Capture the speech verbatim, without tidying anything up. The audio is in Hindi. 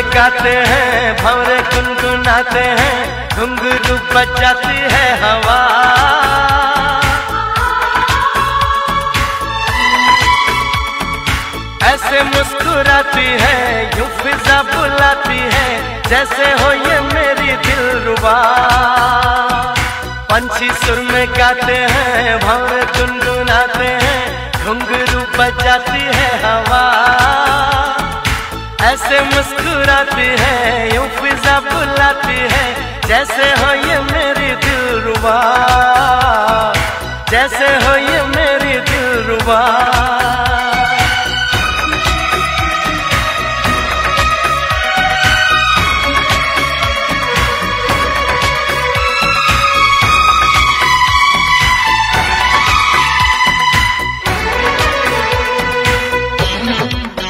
गाते हैं, भंवरे गुनगुनाते हैं, घुंघरू बजाती है हवा। ऐसे मुस्कुराती है, यूं फिजा बुलाती है, जैसे हो ये मेरी दिलरुबा। पंछी सुर में गाते हैं, भंवरे गुनगुनाते हैं, घुंघरू बजाती है हवा। ऐसे मुस्कुराती है, यूं फिजा बुलाती है, जैसे हो ये मेरी दिलरुबा, जैसे हो ये मेरी दिलरुबा।